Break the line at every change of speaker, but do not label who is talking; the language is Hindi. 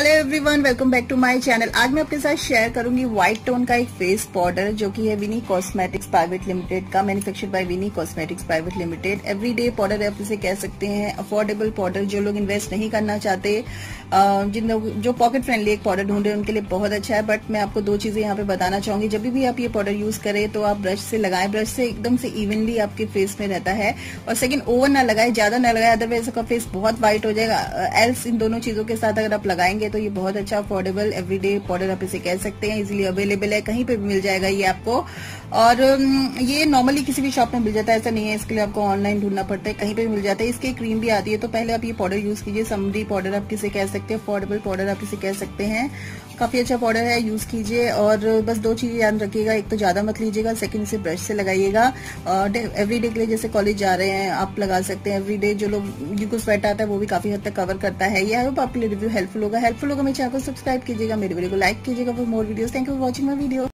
Hello everyone, welcome back to my channel. आज मैं आपके साथ शेयर करूंगी व्हाइट टोन का एक फेस पाउडर जो कि है विनी कॉस्मेटिक्स प्राइवेट लिमिटेड का, manufactured by Vinny cosmetics private limited. Everyday powder आप इसे कह सकते हैं, अफोर्डेबल पाउडर। जो लोग इन्वेस्ट नहीं करना चाहते, जिन लोग जो पॉकेट फ्रेंडली एक पाउडर ढूंढ रहे हैं उनके लिए बहुत अच्छा है। बट मैं आपको दो चीजें यहाँ पे बताना चाहूंगी। जब भी आप ये पाउडर यूज करें तो आप ब्रश से लगाएं, ब्रश से एकदम से इवनली आपके फेस में रहता है। और सेकंड, ओवर ना लगाए, ज्यादा ना लगाए, अदरवाइज आपका फेस बहुत व्हाइट हो जाएगा। एल्स इन दोनों चीजों के साथ अगर आप लगाएंगे तो ये बहुत अच्छा अफोर्डेबल एवरीडे पाउडर आप इसे कह सकते हैं। इजीली अवेलेबल है, कहीं पे भी मिल जाएगा ये आपको। और ये नॉर्मली किसी भी शॉप में मिल जाता है, ऐसा नहीं है इसके लिए आपको ऑनलाइन ढूंढना पड़ता है, कहीं पे भी मिल जाता है। इसकी क्रीम भी आती है। तो पहले आप ये पाउडर यूज कीजिए, समरी पाउडर आप किसे कह सकते हैं, अफोर्डेबल पाउडर आप इसे कह सकते हैं। काफी अच्छा पाउडर है, यूज कीजिए। और बस दो चीजें याद रखिएगा, एक तो ज्यादा मत लीजिएगा, सेकंड से ब्रश से लगाइएगा। एवरीडे के लिए जैसे कॉलेज जा रहे हैं आप लगा सकते हैं। एवरीडे जो लोग जिनको स्वेट आता है वो भी काफी हद तक कवर करता है। ये आई होप आपके लिए रिव्यू हेल्पफुल होगा। मेरे चैनल को सब्सक्राइब कीजिएगा, मेरे वीडियो को लाइक कीजिएगा for more videos. Thank you for watching my video.